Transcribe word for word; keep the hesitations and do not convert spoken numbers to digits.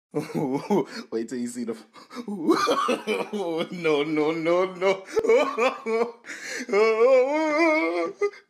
Wait till you see the. No, no, no, no.